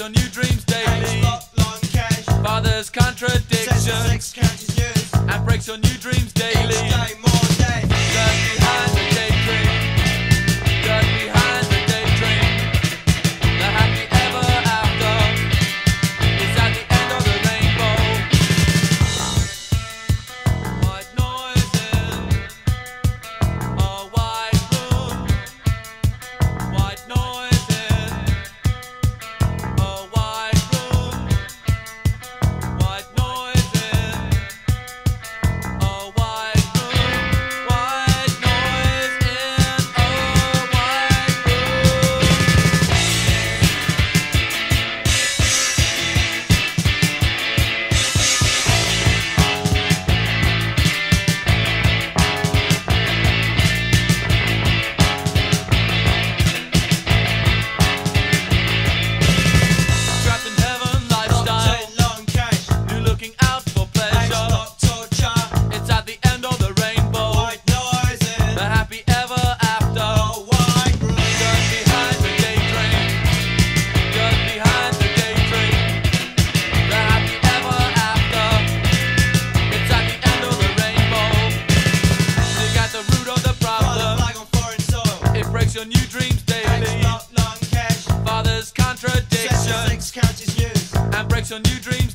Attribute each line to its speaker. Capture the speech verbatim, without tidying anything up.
Speaker 1: your new dreams daily.
Speaker 2: Long cash.
Speaker 1: Fathers contradictions
Speaker 2: Six counties news.
Speaker 1: and breaks your new dreams daily.
Speaker 2: Each day more day.
Speaker 1: Dirt behind the daydream. Dirt behind the daydream. The happy ever after is at the end of the rainbow. White noise in a white room. White noise in a white room. White noise in a white room. White noise in a white Trapped in heaven lifestyle.
Speaker 2: Long cash.
Speaker 1: You're looking out for pleasure.
Speaker 2: Not torture.
Speaker 1: It's at the end of the rainbow.
Speaker 2: White noise in
Speaker 1: The happy ever after.
Speaker 2: a white room.
Speaker 1: Dirt behind the daydream. Dirt behind the daydream. The happy ever after. It's at the end of the rainbow. Look at the root of the
Speaker 2: Fly the
Speaker 1: problem.
Speaker 2: flag on foreign soil.
Speaker 1: It breaks your new dreams daily.
Speaker 2: Not long cash.
Speaker 1: Fathers contradictions
Speaker 2: Six counties news.
Speaker 1: and breaks your new dreams